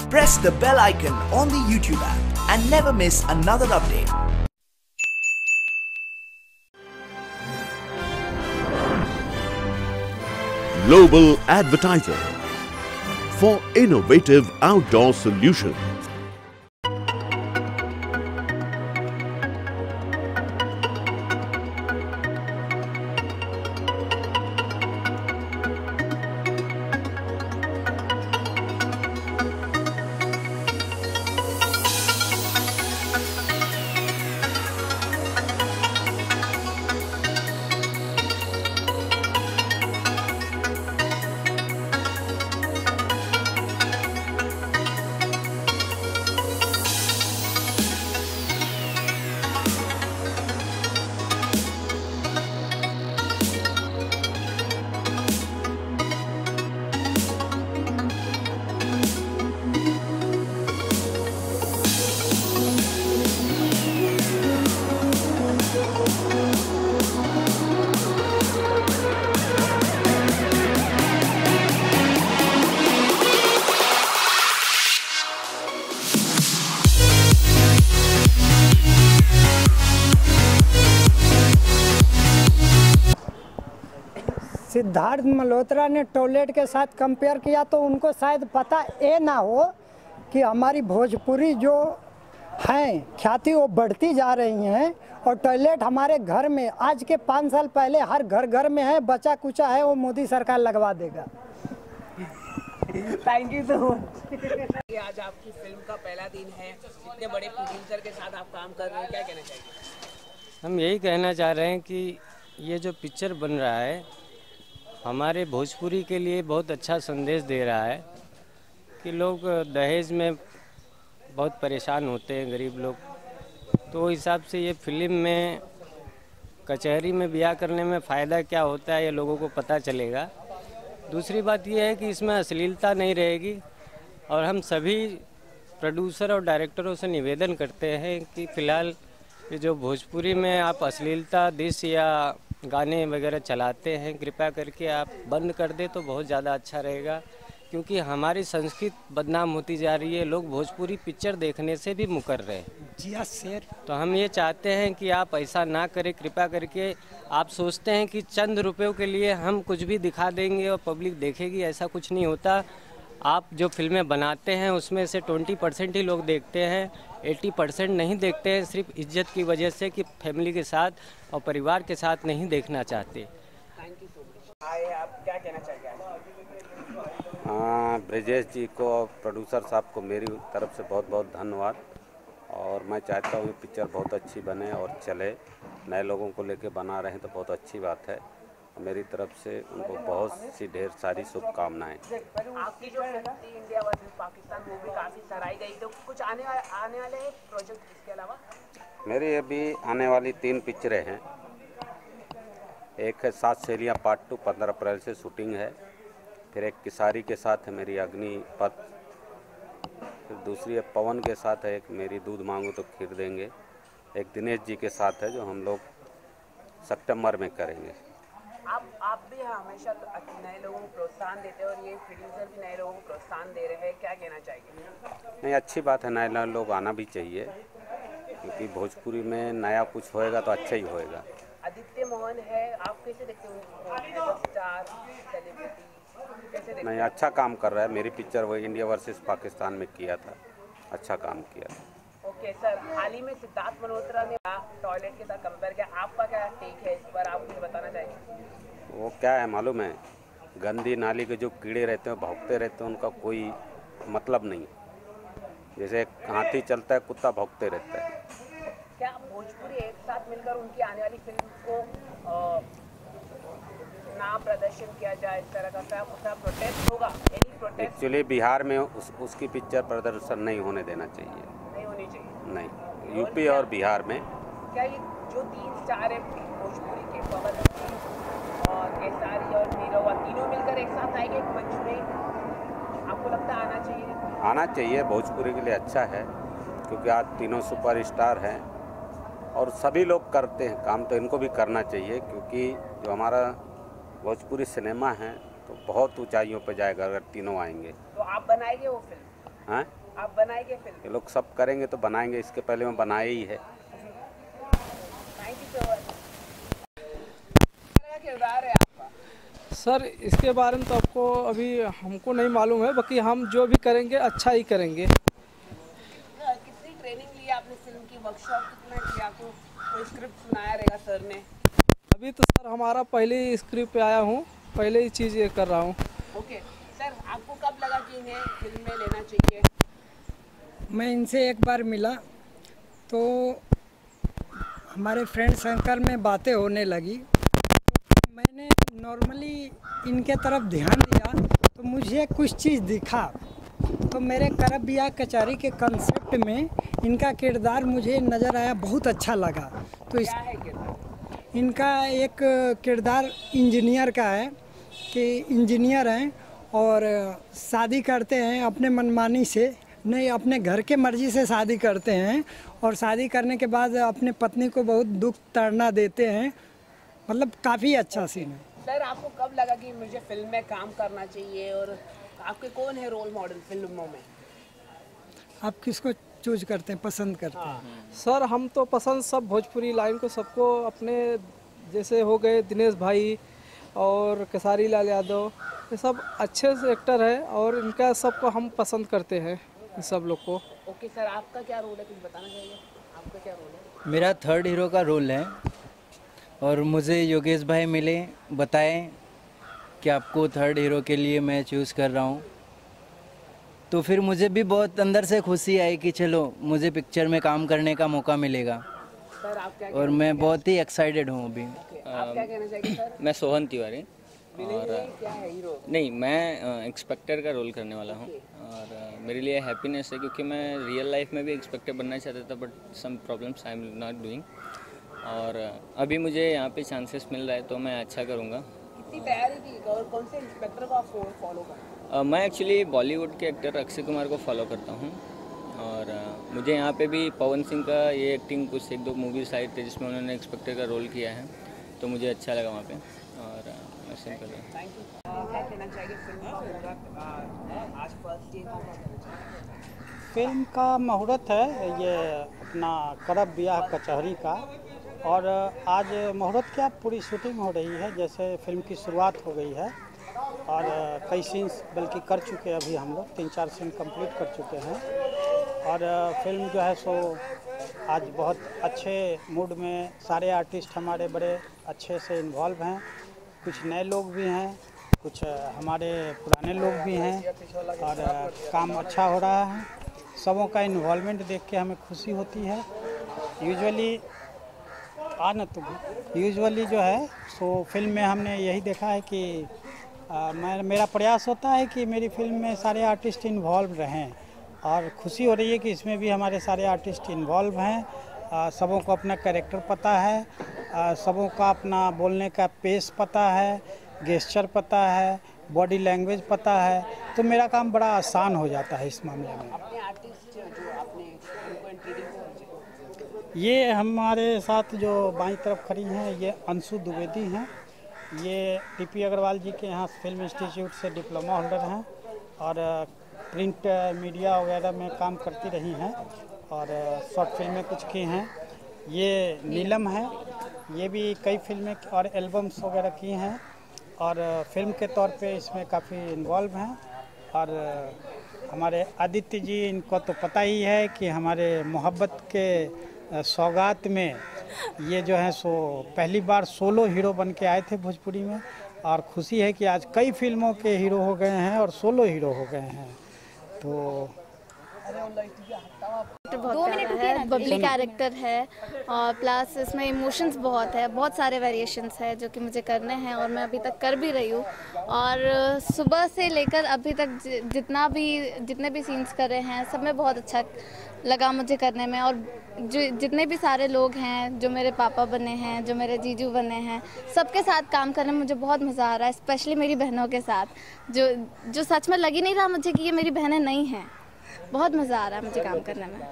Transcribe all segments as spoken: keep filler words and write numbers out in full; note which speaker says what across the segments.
Speaker 1: Press the bell icon on the YouTube app and never miss another update.
Speaker 2: Global Advertiser for innovative outdoor solutions.
Speaker 3: Siddharth Malhotra ने toilet के साथ compare किया तो उनको शायद पता ये ना हो कि हमारी भोजपुरी जो हैं ख्याति वो बढ़ती जा रही हैं और टॉयलेट हमारे घर में आज के पाँच साल पहले हर घर घर में है, बचा कुचा है वो मोदी सरकार लगवा देगा।
Speaker 4: Thank you so much. आज आपकी फिल्म का पहला दिन है, इतने बड़े प्रोड्यूसर के साथ आप काम कर रहे हैं, क्या कहना चाहिए?
Speaker 5: हम यही कहना चाह रहे हैं कि ये जो पिक्चर बन रहा है हमारे भोजपुरी के लिए बहुत अच्छा संदेश दे रहा है कि लोग दहेज में बहुत परेशान होते हैं, गरीब लोग, तो हिसाब से ये फिल्म में कचहरी में ब्याह करने में फ़ायदा क्या होता है ये लोगों को पता चलेगा। दूसरी बात ये है कि इसमें अश्लीलता नहीं रहेगी और हम सभी प्रोड्यूसर और डायरेक्टरों से निवेदन करते हैं कि फ़िलहाल ये जो भोजपुरी में आप अश्लीलता दृश्य या गाने वगैरह चलाते हैं कृपया करके आप बंद कर दे तो बहुत ज़्यादा अच्छा रहेगा, क्योंकि हमारी संस्कृति बदनाम होती जा रही है। लोग भोजपुरी पिक्चर देखने से भी मुकर रहे हैं।
Speaker 3: जी हाँ सर।
Speaker 5: तो हम ये चाहते हैं कि आप ऐसा ना करें कृपया करके। आप सोचते हैं कि चंद रुपयों के लिए हम कुछ भी दिखा देंगे और पब्लिक देखेगी, ऐसा कुछ नहीं होता। आप जो फिल्में बनाते हैं उसमें से बीस परसेंट ही लोग देखते हैं, अस्सी परसेंट नहीं देखते हैं, सिर्फ इज्जत की वजह से कि फैमिली के साथ और परिवार के साथ नहीं देखना चाहते।
Speaker 4: Thank you so much. आए आप क्या कहना चाहिए?
Speaker 6: हाँ, ब्रिजेश जी को और प्रोड्यूसर साहब को मेरी तरफ से बहुत बहुत धन्यवाद और मैं चाहता हूँ पिक्चर बहुत अच्छी बने और चले। नए लोगों को लेके बना रहे हैं तो बहुत अच्छी बात है। मेरी तरफ से उनको बहुत सी ढेर सारी शुभकामनाएं।
Speaker 4: आपकी जो फिल्म थी इंडिया वर्सेस पाकिस्तान वो भी काफ़ी सराही गई, तो कुछ आने वाले आने वाले प्रोजेक्ट इसके अलावा?
Speaker 6: मेरी अभी आने वाली तीन पिक्चरें हैं। एक है सात सहेलियाँ पार्ट टू, पंद्रह अप्रैल से शूटिंग है। फिर एक किसारी के साथ है मेरी अग्निपथ। फिर दूसरी है पवन के साथ है एक मेरी दूध मांगो तो खीर देंगे। एक दिनेश जी के साथ है जो हम लोग सितंबर में करेंगे।
Speaker 4: आप आप भी हमेशा तो नए लोगों को प्रोत्साहन देते हैं और ये प्रोड्यूसर भी नए लोगों को प्रोत्साहन दे रहे हैं, क्या कहना चाहिए?
Speaker 6: नहीं, अच्छी बात है, नए नए लोग आना भी चाहिए क्योंकि भोजपुरी में नया कुछ होएगा तो अच्छा ही होएगा।
Speaker 4: आदित्य मोहन है, आप कैसे देखते हो? स्टार सेलिब्रिटी कैसे देखते?
Speaker 6: नहीं, अच्छा काम कर रहा है। मेरी पिक्चर वो इंडिया वर्सेस पाकिस्तान में किया था, अच्छा काम किया था।
Speaker 4: ओके सर, हाल ही में सिद्धार्थ मल्होत्रा ने टॉयलेट के साथ कंपेयर किया, आपका क्या टेक है इस पर, आप मुझे बताना चाहिए?
Speaker 6: वो क्या है मालूम है, गंदी नाली के जो कीड़े रहते हैं भौंकते रहते हैं, उनका कोई मतलब नहीं। जैसे हाथी चलता है कुत्ता भौंकते रहता है।
Speaker 4: क्या भोजपुरी एक साथ मिलकर उनकी आने वाली फिल्म को आ, ना प्रदर्शन किया जाए, इस तरह का क्या क्या प्रोटेस्ट होगा? Any protest?
Speaker 6: एक्चुअली बिहार में उस, उसकी पिक्चर प्रदर्शन नहीं होने देना चाहिए।
Speaker 4: नहीं होनी चाहिए?
Speaker 6: नहीं, यूपी और बिहार में।
Speaker 4: क्या ये जो तीन स्टार है भोजपुरी के, पवन और केसारी और नीरवा, तीनों मिलकर एक साथ आएंगे एक मंच में, आपको लगता है आना चाहिए?
Speaker 6: आना चाहिए, भोजपुरी के लिए अच्छा है क्योंकि आज तीनों सुपर स्टार हैं और सभी लोग करते हैं काम, तो इनको भी करना चाहिए क्योंकि जो हमारा भोजपुरी सिनेमा है तो बहुत ऊंचाइयों पर जाएगा अगर तीनों आएंगे।
Speaker 4: तो आप बनाएंगे वो फिल्म?
Speaker 6: हाँ,
Speaker 4: आप बनाएंगे फिल्म?
Speaker 6: ये लोग सब करेंगे तो बनाएंगे, इसके पहले में बनाए ही है।
Speaker 4: Thank you so much. क्या किरदार है आपका?
Speaker 7: सर इसके बारे में तो आपको अभी हमको नहीं मालूम है, बाकी हम जो भी करेंगे अच्छा ही करेंगे।
Speaker 4: कितनी ट्रेनिंग ली आपने? फिल्म की वर्कशॉप कितना किया? आपको कोई स्क्रिप्ट सुनाया रहेगा सर ने?
Speaker 7: अभी तो सर हमारा पहले ही स्क्रिप्ट पे आया हूँ, पहले ही चीज़ ये कर रहा हूँ।
Speaker 4: ओके सर, आपको कब लगा कि इन्हें फिल्म में लेना चाहिए?
Speaker 3: मैं इनसे एक बार मिला तो हमारे फ्रेंड सर्कल में बातें होने लगी। मैंने नॉर्मली इनके तरफ ध्यान दिया तो मुझे कुछ चीज़ दिखा, तो मेरे करब बिया कचहरी के कंसेप्ट में इनका किरदार मुझे नज़र आया, बहुत अच्छा लगा। तो इस
Speaker 4: क्या है किरदार?
Speaker 3: इनका एक किरदार इंजीनियर का है कि इंजीनियर हैं और शादी करते हैं अपने मनमानी से, नहीं अपने घर के मर्ज़ी से शादी करते हैं, और शादी करने के बाद अपने पत्नी को बहुत दुख ताड़ना देते हैं। मतलब काफ़ी अच्छा सीन है।
Speaker 4: सर आपको कब लगा कि मुझे फिल्म में काम करना चाहिए, और आपके कौन है रोल मॉडल फिल्मों में?
Speaker 3: आप किसको चूज करते हैं, पसंद करते हैं?
Speaker 7: सर हम तो पसंद सब भोजपुरी लाइन को सबको अपने, जैसे हो गए दिनेश भाई और केसारी लाल यादव, ये सब अच्छे से एक्टर है और इनका सबको हम पसंद करते हैं, इन सब लोग को।
Speaker 4: ओके सर, आपका क्या रोल है, कुछ बताना चाहिए? आपका क्या रोल है?
Speaker 8: मेरा थर्ड हीरो का रोल है और मुझे योगेश भाई मिले, बताएं कि आपको थर्ड हीरो के लिए मैं चूज़ कर रहा हूँ, तो फिर मुझे भी बहुत अंदर से खुशी आई कि चलो मुझे पिक्चर में काम करने का मौका मिलेगा।
Speaker 4: सर आप क्या
Speaker 8: और मैं बहुत ही एक्साइटेड हूँ अभी।
Speaker 4: आप क्या कहना चाहेंगे सर?
Speaker 5: मैं सोहन तिवारी
Speaker 4: और क्या है हीरो?
Speaker 5: नहीं, मैं इंस्पेक्टर का रोल करने वाला हूँ और अ, मेरे लिए हैप्पीनेस है क्योंकि मैं रियल लाइफ में भी इंस्पेक्टर बनना चाहता था, but some problems I am not doing, और अ, अभी मुझे यहाँ पे चांसेस मिल रहा है तो मैं अच्छा करूँगा।
Speaker 4: कितनी तैयारी की और कौन से इंस्पेक्टर को आप फॉलो करते हैं?
Speaker 5: अ, मैं एक्चुअली बॉलीवुड के एक्टर अक्षय कुमार को फॉलो करता हूँ और अ, मुझे यहाँ पे भी पवन सिंह का ये एक्टिंग कुछ एक दो मूवीज आई थे जिसमें उन्होंने इंस्पेक्टर का रोल किया है, तो मुझे अच्छा लगा वहाँ पे और अ, मैं सिंपल है।
Speaker 4: Thank you. क्या कहना चाहेंगे फिल्म का मुहूर्त आज फर्स्ट डे था?
Speaker 9: फिल्म का मुहूर्त है ये अपना करब बियाह कचहरी का, और आज मुहूर्त क्या पूरी शूटिंग हो रही है, जैसे फिल्म की शुरुआत हो गई है और कई सीन्स बल्कि कर चुके हैं, अभी हम लोग तीन चार सीन कंप्लीट कर चुके हैं और फिल्म जो है सो आज बहुत अच्छे मूड में सारे आर्टिस्ट हमारे बड़े अच्छे से इन्वॉल्व हैं, कुछ नए लोग भी हैं, कुछ हमारे पुराने लोग भी हैं और काम अच्छा हो रहा है। सबों का इन्वॉल्वमेंट देख के हमें खुशी होती है। यूजुअली आना तो यूजुअली जो है सो फिल्म में हमने यही देखा है कि आ, मैं मेरा प्रयास होता है कि मेरी फिल्म में सारे आर्टिस्ट इन्वॉल्व रहें और खुशी हो रही है कि इसमें भी हमारे सारे आर्टिस्ट इन्वॉल्व हैं। आ, सबों को अपना कैरेक्टर पता है, आ, सबों का अपना बोलने का पेस पता है, गेस्चर पता है, बॉडी लैंग्वेज पता है, तो मेरा काम बड़ा आसान हो जाता है इस मामले में।
Speaker 4: अपने आर्टिस्ट जो आपने उनको इंट्रोड्यूस,
Speaker 9: ये हमारे साथ जो बाईं तरफ खड़ी हैं ये अंशु द्विवेदी हैं, ये टीपी अग्रवाल जी के यहाँ फिल्म इंस्टीट्यूट से डिप्लोमा होल्डर हैं और प्रिंट मीडिया वगैरह में काम करती रही हैं और शॉर्ट फिल्में कुछ की हैं। ये नीलम है, ये भी कई फिल्में और एल्बम्स वगैरह की हैं और फिल्म के तौर पे इसमें काफ़ी इन्वॉल्व हैं। और हमारे आदित्य जी, इनको तो पता ही है कि हमारे मोहब्बत के सौगात में ये जो है सो पहली बार सोलो हीरो बन के आए थे भोजपुरी में, और खुशी है कि आज कई फिल्मों के हीरो हो गए हैं और सोलो हीरो हो गए हैं। तो
Speaker 10: बहुत प्यारा है, बबली कैरेक्टर है और प्लस इसमें इमोशंस बहुत है, बहुत सारे वेरिएशंस है जो कि मुझे करने हैं और मैं अभी तक कर भी रही हूँ। और सुबह से लेकर अभी तक जितना भी जितने भी सीन्स करे हैं सब में बहुत अच्छा लगा मुझे करने में, और जो जितने भी सारे लोग हैं, जो मेरे पापा बने हैं, जो मेरे जीजू बने हैं, सबके साथ काम करने में मुझे बहुत मज़ा आ रहा है, स्पेशली मेरी बहनों के साथ, जो जो सच में लग ही नहीं रहा मुझे कि ये मेरी बहनें नहीं हैं। बहुत मज़ा आ रहा है मुझे काम करने में।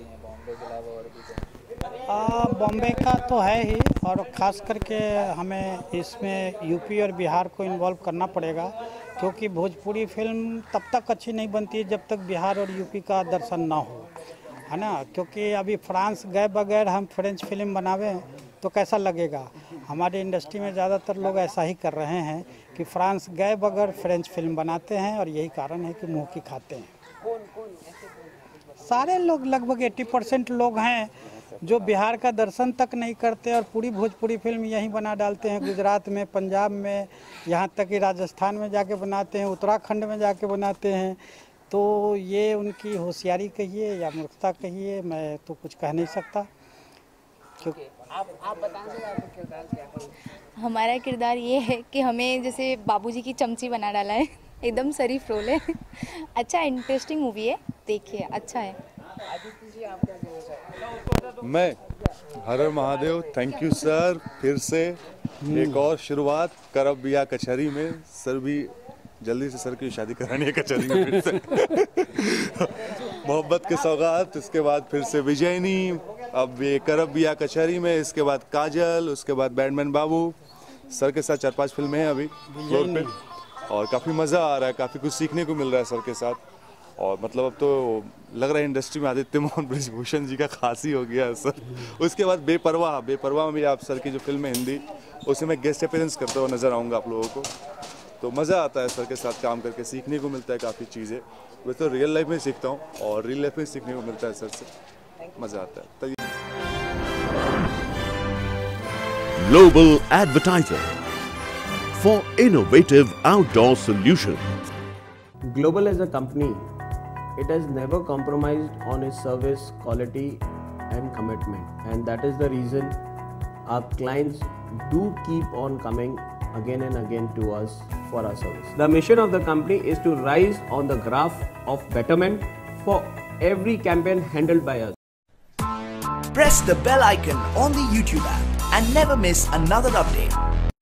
Speaker 9: बॉम्बे का तो है ही, और ख़ास करके हमें इसमें यूपी और बिहार को इन्वॉल्व करना पड़ेगा क्योंकि भोजपुरी फिल्म तब तक अच्छी नहीं बनती है जब तक बिहार और यूपी का दर्शन ना हो, है ना। क्योंकि अभी फ्रांस गए बगैर हम फ्रेंच फिल्म बनावे तो कैसा लगेगा। हमारे इंडस्ट्री में ज़्यादातर लोग ऐसा ही कर रहे हैं कि फ्रांस गए बगैर फ्रेंच फिल्म बनाते हैं और यही कारण है कि मुँह की खाते हैं। सारे लोग लगभग अस्सी परसेंट लोग हैं जो बिहार का दर्शन तक नहीं करते और पूरी भोजपुरी फिल्म यहीं बना डालते हैं। गुजरात में, पंजाब में, यहाँ तक कि राजस्थान में जाके बनाते हैं, उत्तराखंड में जाके बनाते हैं। तो ये उनकी होशियारी कहिए या मूर्खता कहिए, मैं तो कुछ कह नहीं सकता। क्योंकि
Speaker 4: आप आप बताएं आपका किरदार क्या है?
Speaker 11: हमारा किरदार ये है कि हमें जैसे बाबूजी की चमची बना डाला है, एकदम शरीफ रोल है। अच्छा इंटरेस्टिंग मूवी है, देखिए अच्छा है।
Speaker 12: मैं Har Har Mahadev, thank you sir. फिर से एक और शुरुआत करब बिया कचहरी में। सर भी जल्दी से सर की शादी करानी है कचहरी में फिर से। मोहब्बत के सौगात, इसके बाद फिर से विजयनी, अब ये करब बिया कचहरी में, इसके बाद काजल, उसके बाद बैडमैन बाबू। सर के साथ चार पांच फिल्में हैं अभी फ्लोर पे और काफ़ी मज़ा आ रहा है, काफ़ी कुछ सीखने को मिल रहा है सर के साथ। और मतलब अब तो लग रहा है इंडस्ट्री में आदित्य मोहन ब्रिजभूषण जी का खास ही हो गया है सर। उसके बाद बेपरवाह बेपरवाह में भी आप सर की जो फिल्म है हिंदी, उसमें मैं गेस्ट अपीयरेंस करते हुए नज़र आऊँगा आप लोगों को। तो मज़ा आता है सर के साथ काम करके, सीखने को मिलता है काफ़ी चीज़ें। वैसे तो रियल लाइफ में सीखता हूँ और रियल लाइफ में सीखने को मिलता है सर से, मज़ा आता है। तो
Speaker 2: Global Advertiser for innovative outdoor solutions.
Speaker 13: Global as a company, it has never compromised on its service quality and commitment, and that is the reason our clients do keep on coming again and again to us for our service. The mission of the company is to rise on the graph of betterment for every campaign handled by us.
Speaker 1: Press the bell icon on the YouTube app and never miss another update.